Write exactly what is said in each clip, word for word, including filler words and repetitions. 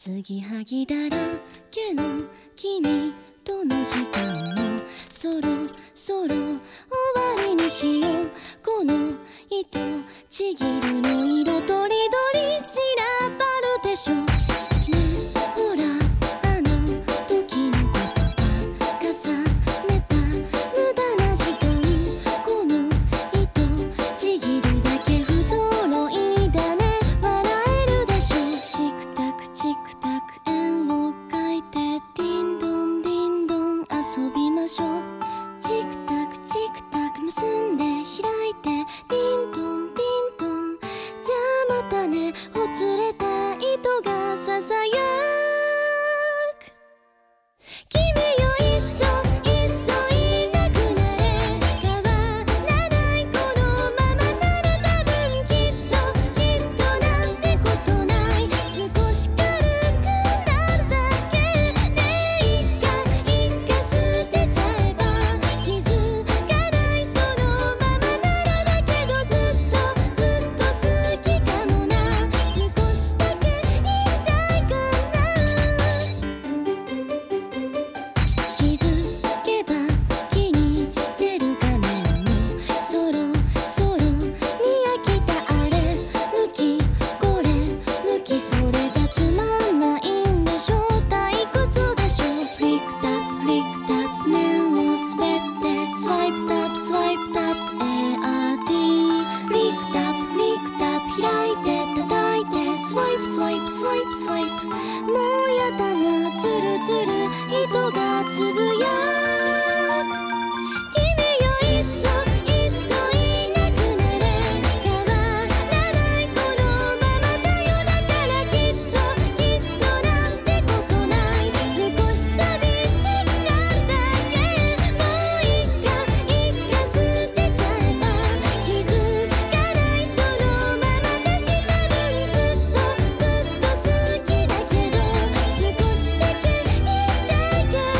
継ぎはぎだらけの君との時間もそろそろ終わりにしよう。この糸ちぎるの色とりどり散らばるでしょ。ねえほらあの時のことは重ねた無駄な時間。この糸ちぎるだけ不揃いだね。笑えるでしょ。チクタクチクタク円を描いてディンドンディンドン遊びましょう。チクタクチクタク結んで開いてディンドンディンドン。じゃあまたね。ほつれた糸がささやく。君よいっそいっそいなくなれ。変わらないこのままなら多分きっときっとなんてことない。少し軽くなるだけ。ねえいっかいっか捨てちゃえば気づかない。そのままならだけどずっとずっと好きかもな。少しだけ言いたいかな。気づけば気にしてる画面もそろそろに飽きた。あれ抜きこれ抜きそれじゃつまんないんでしょ。退屈でしょ。フリックタップフリックタップ面を滑ってスワイプタップスワイプタップ エーアールティー フリックタップフリックタップ開いて叩いてスワイプスワイプスワイプスワイプ。もうやだなズルズル糸がつぶやく。君よいっそいっそいなくなれ。変わらないこのままだよ。だからきっときっとなんてことない。少し寂しくなるだけ。もういっかいっか捨てちゃえば気づかない。そのままでした分ずっとずっと好きだけど少しだけ言いたいけど。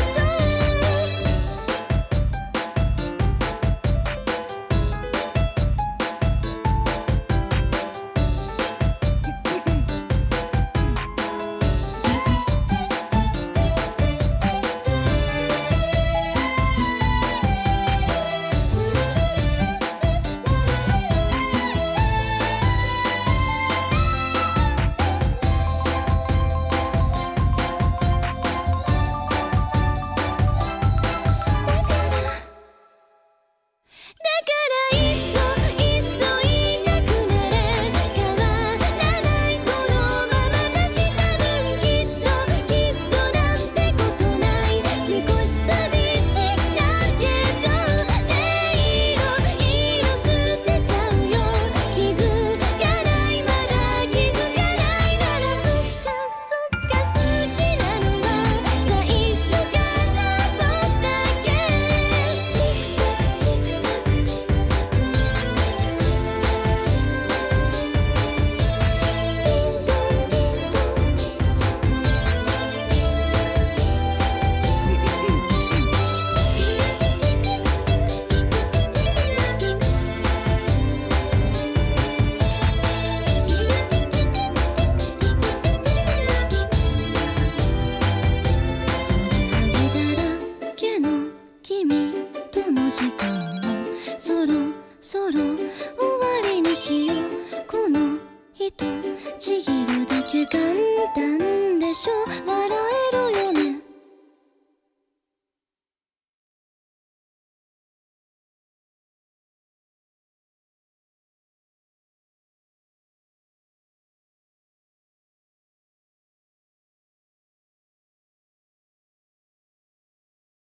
だからいっそいっそいなくなれ。変わらないこのままだした分きっときっとなんてことない。少し寂しくなるけどねえ色色捨てちゃうよ。気づかないまだ気づかないならそっかそっか好きなのは最初から僕だけ。チクタクチクタクディンドンディンドン継ぎはぎだらけの君との時間もそろそろ終わりにしよう。